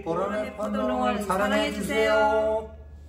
보라매 포도농을 사랑해주세요.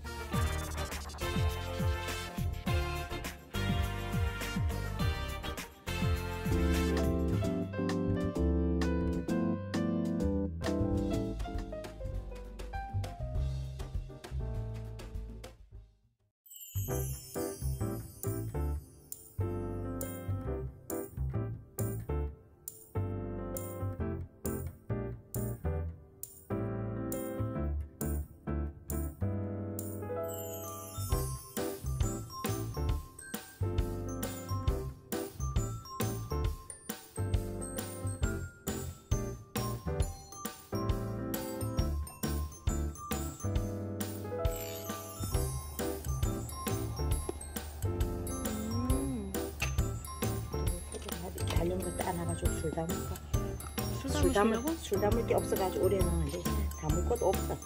달린 거 따놔가지고 술 담을까? 술 담을 게 없어가지고 올해는 이제 담을 것도 없어.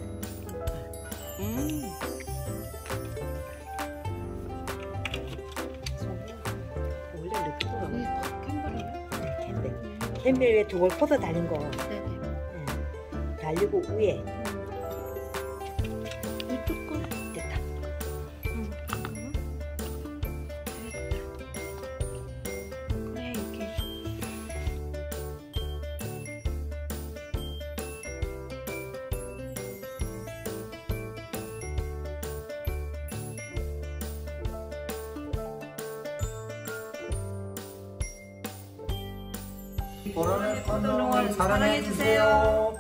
원래 르프가 캠벨 위에 두골 포도 달린 거. 네네. 달리고 위에. 이쪽 거 됐다. 그래 이렇게. 보라매 포도농을 사랑해주세요.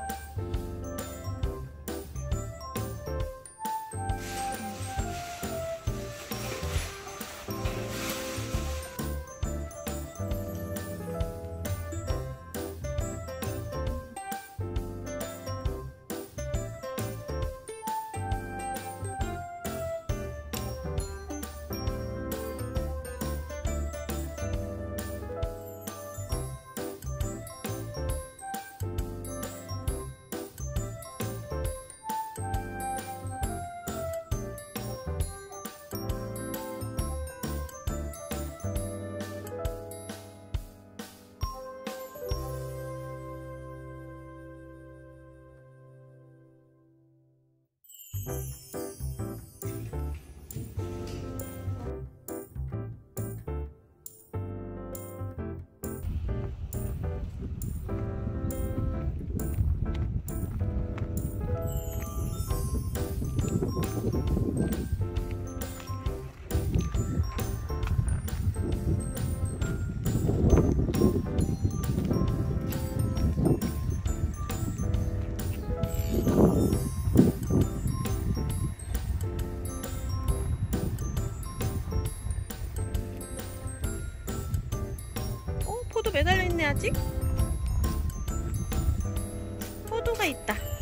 포도 매달려 있네 아직. 포도가 있다.